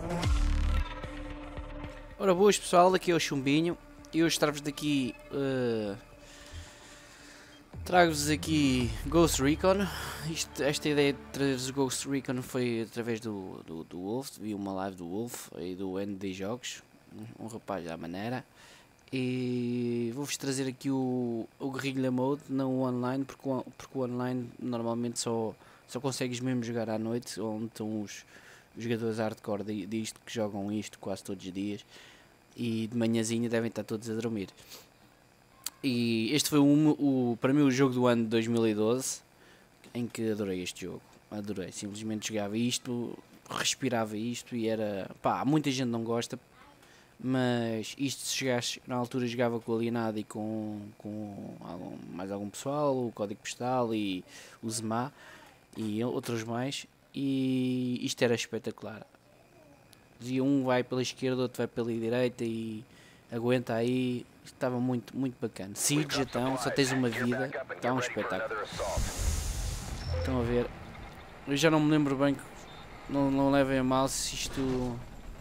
Ora boas pessoal, aqui é o Chumbinho e hoje trago-vos aqui Ghost Recon. Esta ideia de trazer Ghost Recon foi através do Wolf. Vi uma live do Wolf e do ND Jogos, um rapaz da maneira, e vou-vos trazer aqui o Guerrilla Mode, não o online, porque o online normalmente só consegues mesmo jogar à noite, onde estão os jogadores hardcore disto, que jogam isto quase todos os dias, e de manhãzinha devem estar todos a dormir. E este foi para mim o jogo do ano de 2012, em que adorei este jogo. Adorei, simplesmente jogava isto, respirava isto e era... pá, muita gente não gosta, mas isto, se jogasse, na altura jogava com o Alienado e com mais algum pessoal, o Código Postal e o Zema e outros mais, e isto era espetacular. Dizia, um vai pela esquerda, outro vai pela direita e aguenta aí. Estava muito bacana. Siege, então, só tens uma vida, está um espetáculo. Estão a ver? Eu já não me lembro bem, não levem a mal se isto...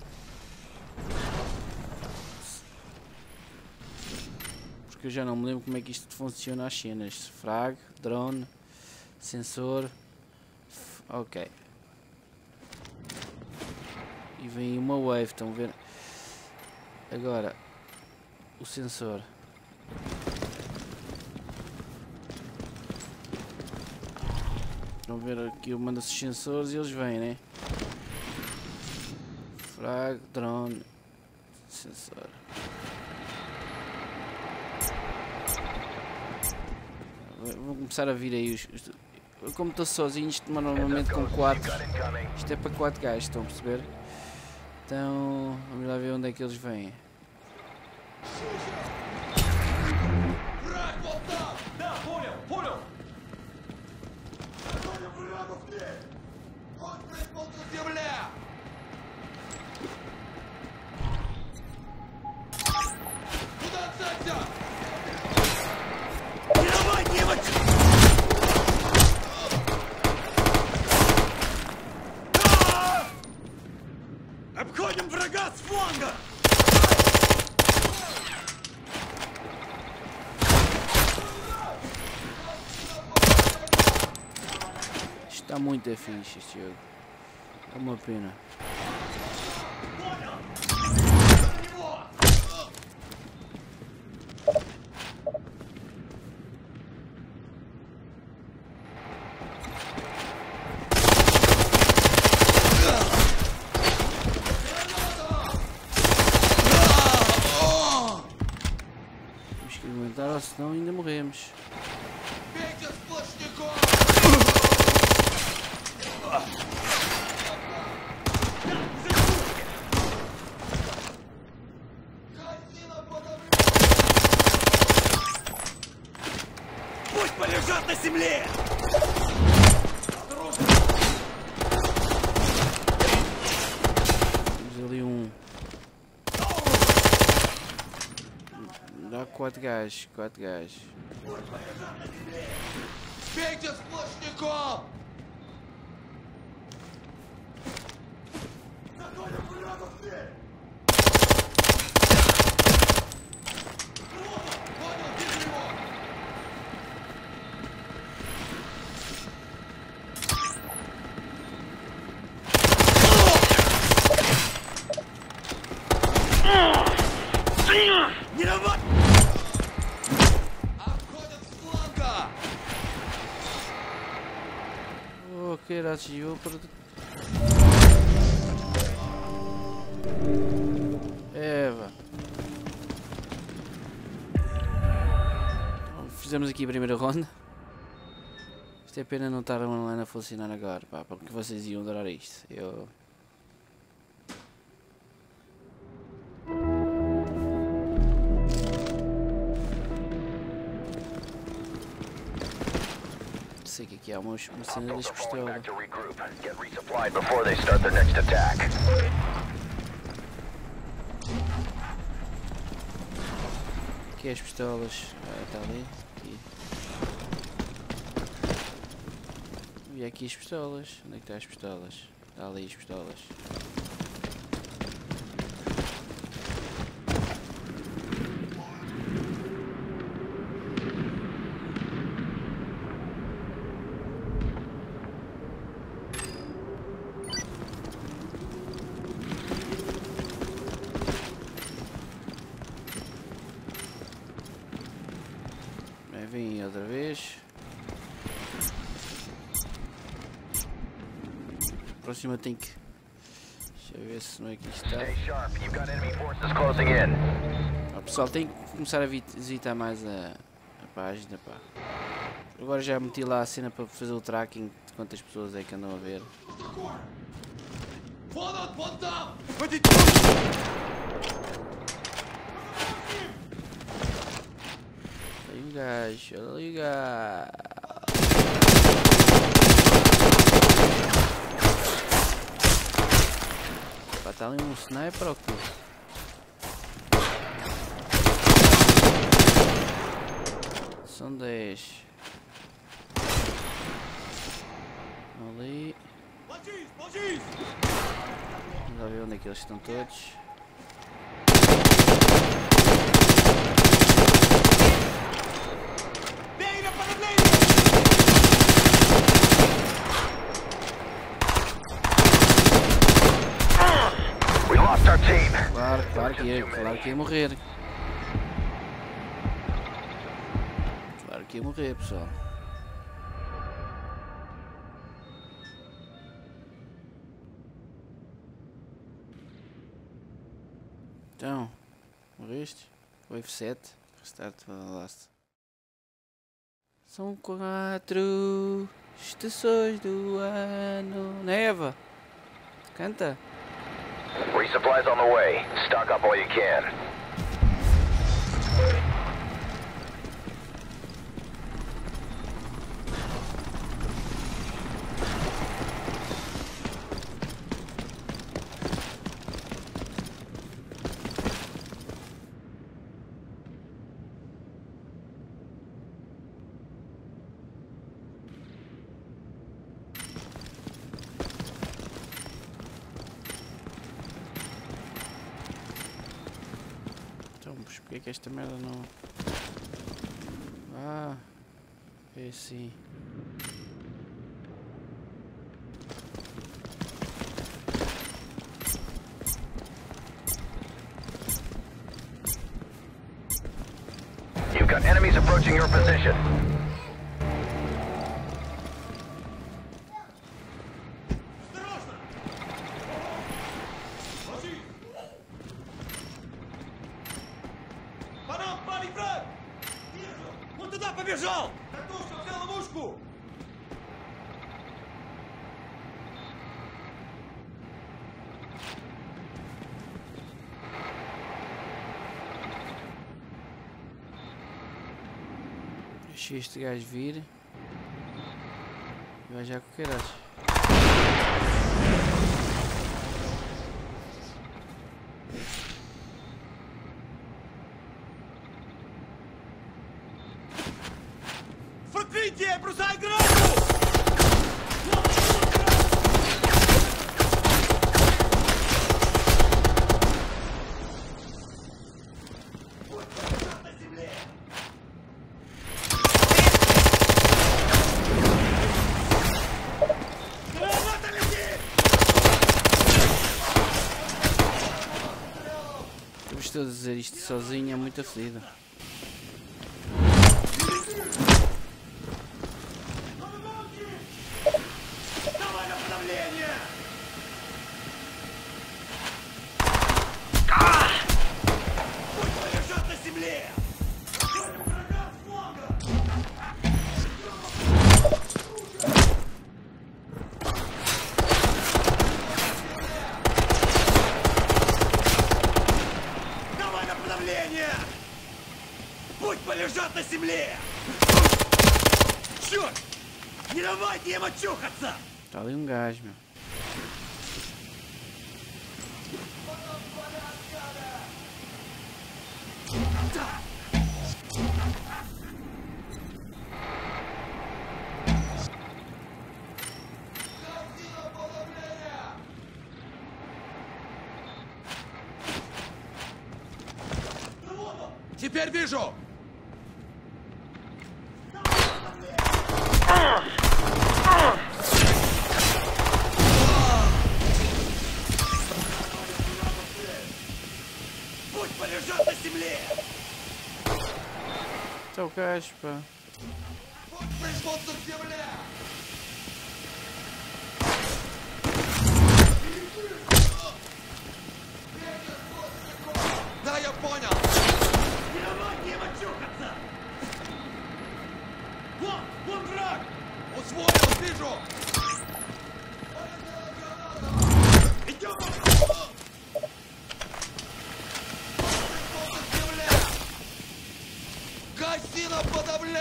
porque eu já não me lembro como é que isto funciona, as cenas. Frag, drone, sensor, ok. E vem uma wave, estão a ver? Agora, o sensor. Estão a ver aqui, eu mando os sensores e eles vêm, né? Frag, drone, sensor. Vou começar a vir aí como estou sozinho, isto normalmente com 4. Isto é para 4 gajos, estão a perceber? Então, vamos lá ver onde é que eles vêm. Обходим врага с фланга! Está muito fixe este jogo. É uma pena. Temos que aguentar, ou senão ainda morremos. Пусть полежат на земле! Temos ali um... dá 4 gajos, 4 gajos. Бейте сплошняком! Заходим врага в дверь! Понял, бери его! Не давай! Обходят с фланга! Oh, que era eu para... Eva. Fizemos aqui a primeira ronda. Isto é pena não estar online a funcionar agora, pá, porque vocês iam adorar isto. Eu... sei que aqui há uma cena das pistolas. Aqui as pistolas. Está ali. Aqui. E aqui as pistolas. Onde é que estão as pistolas? Está ali as pistolas. cima tem que... Deixa eu ver se não é que está. Stay sharp. You've got enemy forces closing in. Ah, pessoal, tem que começar a visitar mais a página, pá. Agora já meti lá a cena para fazer o tracking de quantas pessoas é que andam a ver. Вон он, вон там! Ходи! Olha aí o gajo, olha aí o gajo. Pá, está ali um sniper ou quê? São 10. Ali. Ложись, ложись! Vamos lá ver onde é que eles estão todos. Бей на подавление! We lost our team. Claro que ia morrer. Claro que ia morrer, pessoal. Então, morreste? O F7, restart para last. São 4 estações do ano. Neva! Canta! Resupplies on the way. Stock up all you can. Então, mas porque é que esta merda não... Ah, é assim. You've got enemies approaching your position. Осторожно! Ложись! По нам, парень, враг! Вижу! Он туда побежал! Картошка взял ловушку! Deixa este gajo vir. E vai já com o caralho. В прикрытие! Бросай гранату! На земле! Граната летит! Eu estou a dizer isto sozinho, é muito aflido. Давай на подавление! Пусть полежат на земле! Врага с фланга! Давай на подавление! Пусть полежат на земле! Черт! Не давайте им очухаться! Está ali um gajo, meu. Теперь вижу! Пусть полежат на земле! Está o gajo, pá. Пусть прижмутся к земле!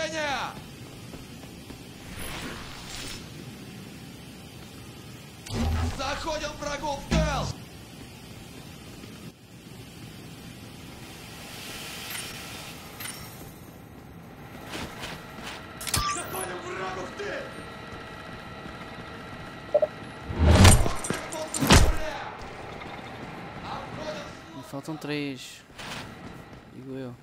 Движение! Заходим врагу в тыл! Заходим врагу в тыл! Me faltam 3. Digo eu.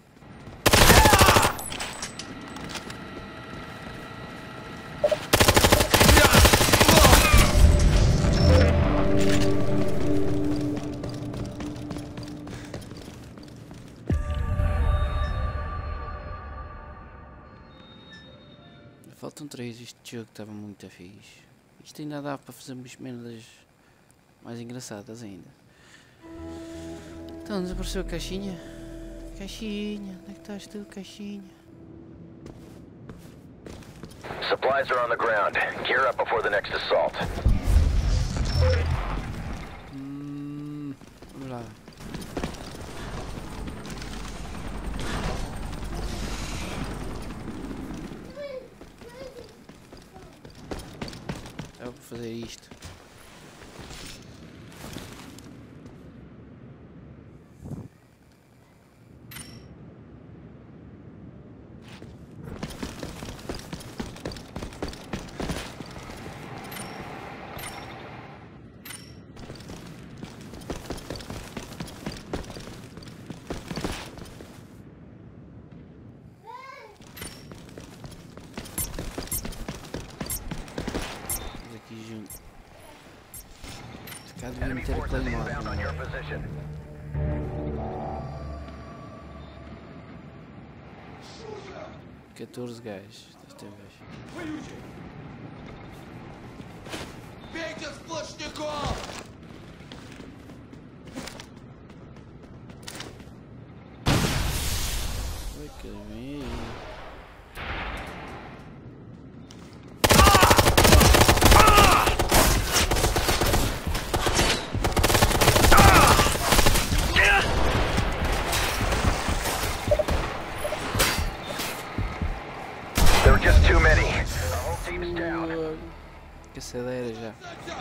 Faltam 3, este jogo estava muito fixe. Isto ainda dá para fazer umas merdas mais engraçadas ainda. Então desapareceu a caixinha. Caixinha, onde é que estás tu, caixinha? Supplies are on the ground. Gear up before the next assault. Vamos lá. Eu vou fazer isto. Aqui junto. Cá devia Enemy meter a forces Claymore. inbound on your position. 14 gajos desta vez. Воюйте! Бейте сплошняков! Oi, que vem aí. There were just too many. The whole team is down. Caçadeiras já.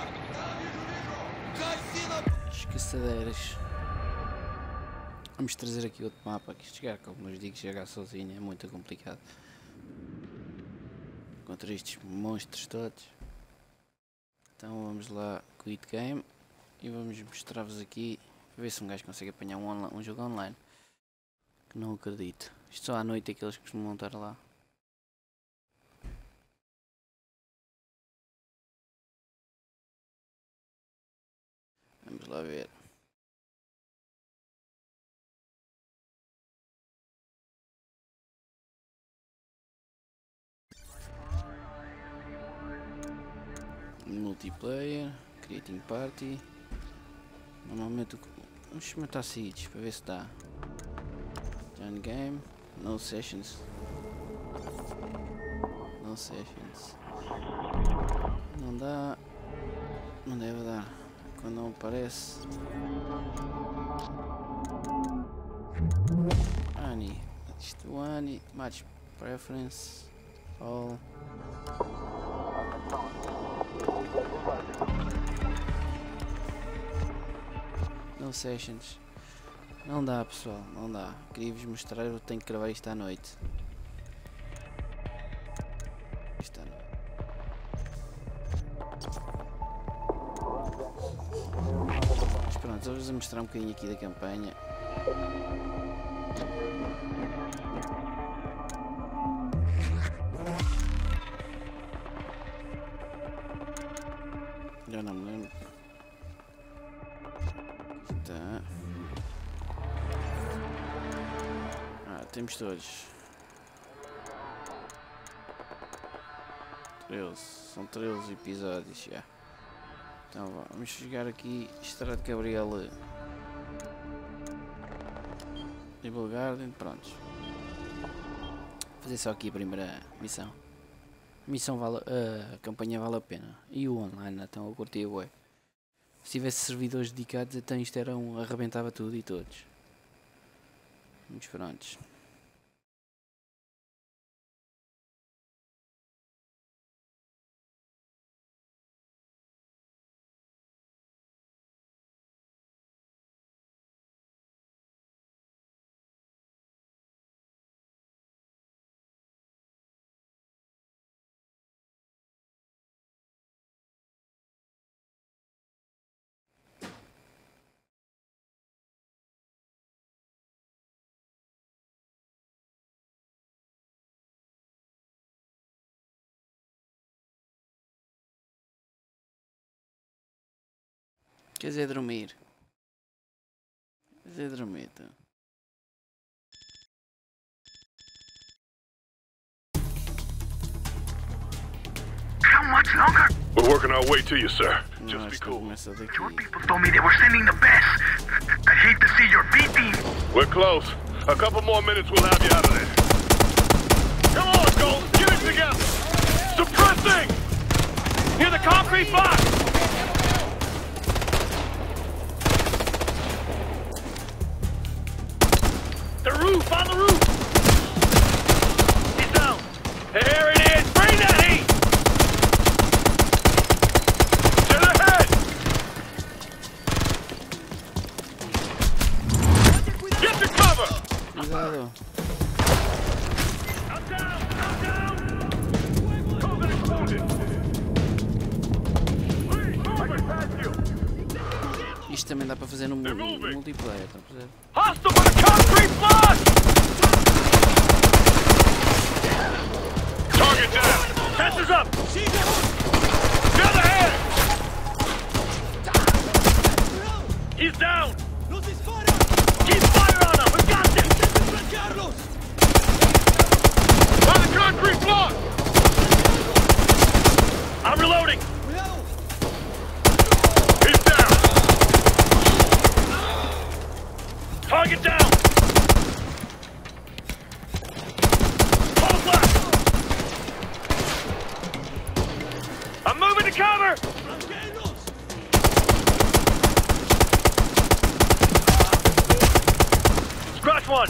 Caçadeiras. Vamos trazer aqui outro mapa, que chegar, como eu digo, chegar sozinho é muito complicado. Contra estes monstros todos. Então vamos lá, quit game. E vamos mostrar-vos aqui, ver se um gajo consegue apanhar um jogo online. Que não acredito. Isto só à noite é que eles costumam estar lá. Vamos lá ver. Multiplayer, creating party. Normalmente vamos experimentar seeds para ver se dá. Join game, no sessions. No sessions. Não dá. Não deve dar. Quando não aparece. Ani. Isto Ani. Match preference. All. No sessions. Não dá, pessoal, não dá. Queria vos mostrar, eu tenho que gravar isto à noite. Isto à noite. Mas pronto, vou-vos mostrar um bocadinho aqui da campanha. Já não me lembro. Tá. Temos todos. 13. São 13 episódios já. Então vamos chegar aqui. Estrada de Gabriel. Evil Garden. Prontos. Fazer só aqui a primeira missão. A missão vale. A campanha vale a pena. E o online, então eu curti o web. Se tivesse servidores dedicados, então isto era arrebentava tudo e todos. Vamos prontos. Quer dizer dormir. Quer dizer dormir, então. How much longer? We're working our way to you, sir. Não, Just be isto cool. começa daqui. Your people told me they were sending the best. I hate to see your B team. We're close. A couple more minutes, we'll have you out of there. Come on, Gold. Get it together. Suppressing! Hear the concrete box! The roof! On the roof! He's down. There it is! Bring that heat! To the head! Get to cover! Cuidado. I'm down! I'm down! Coven exploded! Please, moving past you! Isto também dá para fazer no multiplayer, estão a fazer? Hostile with a concrete block! Target down! Sensors up! The other hand! He's down! ¡Los dispara! Keep fire on him! We've got this! ¡Flanquearlos! On the concrete block! I'm reloading! ¡Cuidado! He's down! Target down! Hold left! I'm moving to cover! ¡Flanquearlos! Scratch one!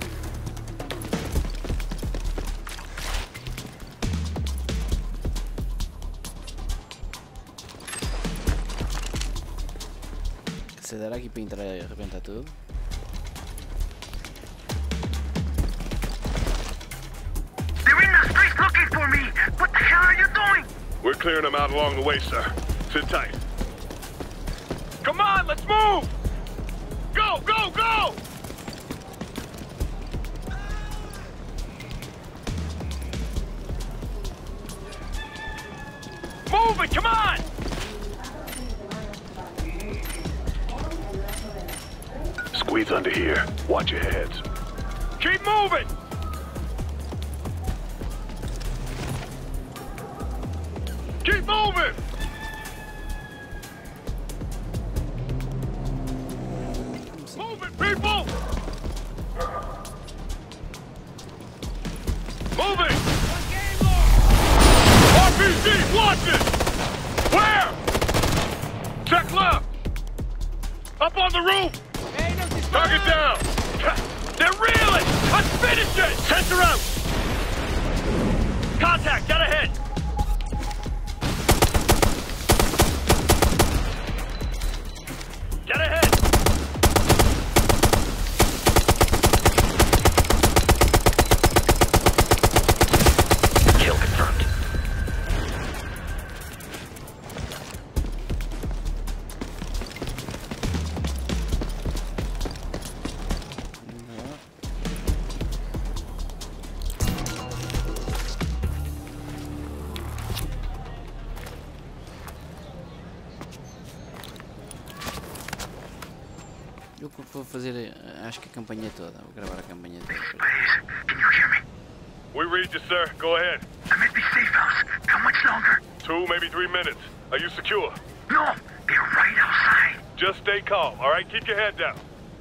Se dará aqui para entrar e arrebentar tudo. They're in the streets looking for me. What the hell are you doing? We're clearing them out along the way, sir. Sit tight. Come on, let's move! Go, go, go! Move it, come on! Squeeze under here. Watch your heads. Keep moving! Keep moving! Move it, people! Moving! RPG, watch it! Where? Check left! Up on the roof! Target down! They're reeling! Let's finish it! Sensor out! Contact, dead ahead! Get ahead! Kill confirmed. Eu vou fazer, acho que a campanha toda, vou gravar a campanha toda. Please, can you hear me? We read you, sir. Go ahead. I'm at the safe house. How much longer? 2, maybe 3 minutes. Are you secure? No, they're right outside. Just stay calm, all right? Keep your head down.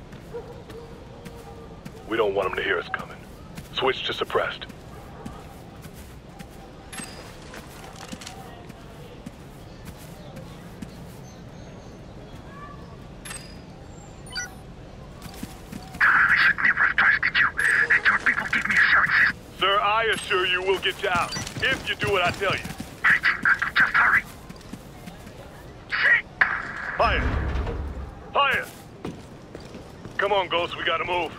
We don't want them to hear us coming. Switch to suppressed. I should never have trusted you. And your people give me assurances. Sir, I assure you we'll get you out. If you do what I tell you. Just hurry. Shit! Fire! Fire! Come on, Ghost, we gotta move.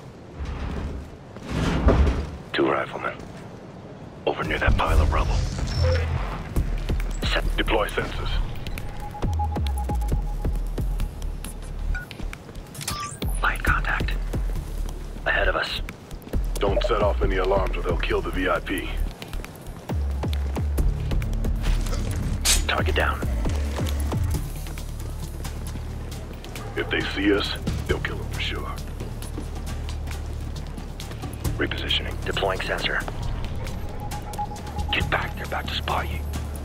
2 riflemen. Over near that pile of rubble. Deploy sensors. Light contact. Ahead of us. Don't set off any alarms or they'll kill the VIP. Target down. If they see us, they'll kill them for sure. Repositioning. Deploying sensor. Get back, they're about to spot you.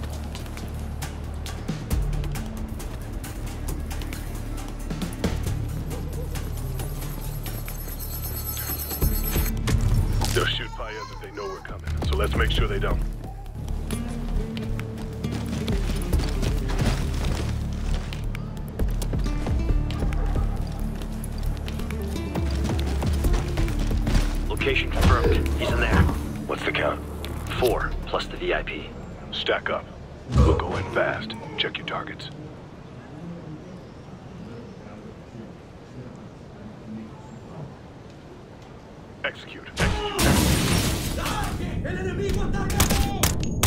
They'll shoot by us if they know we're coming, so let's make sure they don't. Location confirmed. He's in there. What's the count? 4, plus the VIP. Stack up. We'll go in fast. Check your targets. Execute. ¡El enemigo atacado!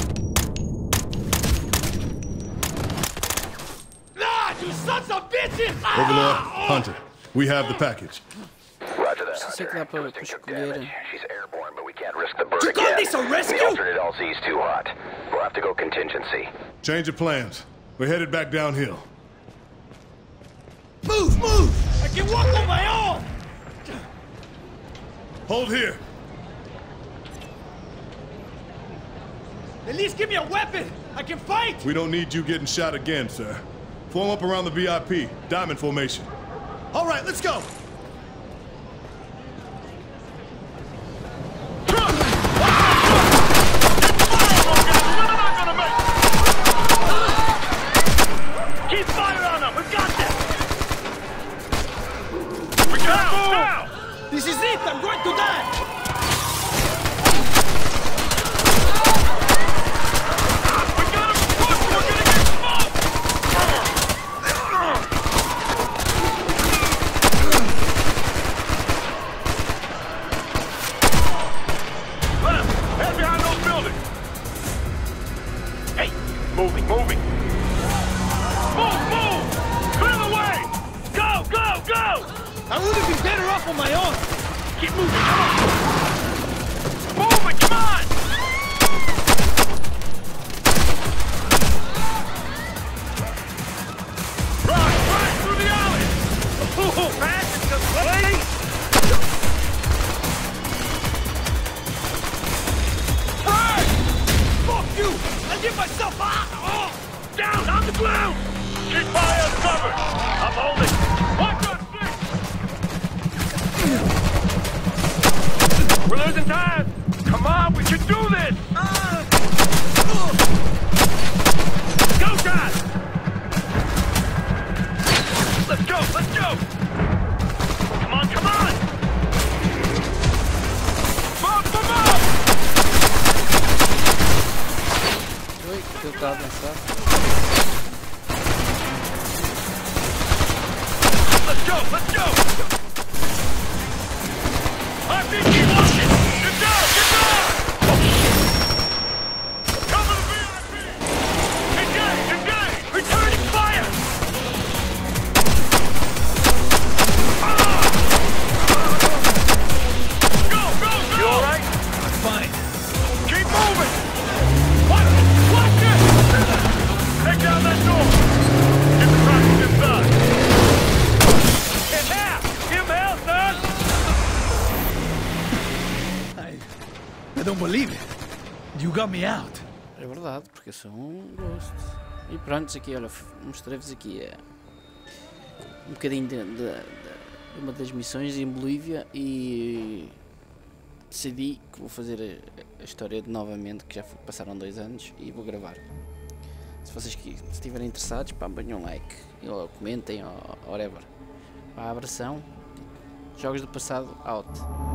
Ah, you sons of bitches! Overlord, Hunter, we have the package. Roger that, Sei que dá para escolher. She's airborne, but we can't risk the bird You call this a rescue? The alternate LZ's too hot. We'll have to go contingency. Change of plans. We're headed back downhill. Move, move! I can walk on my own! Hold here. At least give me a weapon! I can fight! We don't need you getting shot again, sir. Form up around the VIP. Diamond formation. All right, let's go. Keep fire on them! We got this! We got now! This is it! I'm going to die! We got him! Push! We're gonna get smoked! Left! Head behind those buildings! Hey! Moving! Move! Clear the way! Go! I would have been better off on my own! Keep moving! Come on! Moving! Come on! Right! Through the alley! Ooh, passing the place! Right! Fuck you! I'll give myself Down on the ground! Keep fire covered! I'm holding! Watch your six! We're losing time! Come on, we can do this! Go, guys! Let's go! Come on! Move! Oi, que eu estava a pensar. Let's go! RPG watching! Get down! Cover the VIP! Engage! Returning fire! Go! You alright? I'm fine. Keep moving! Watch it! Take down that door! Get the rockets inside! In half! Give him hell, son! I don't believe it. You got me out. É verdade, porque eu sou um Ghost. E pronto, aqui, olha, mostrei-vos aqui um bocadinho de uma das missões em Bolívia e decidi que vou fazer a história de novamente, que já passaram 2 anos, e vou gravar. Se vocês estiverem interessados, pá, ponham um like, ou comentem, ou whatever. Pá, abração, jogos do passado, out.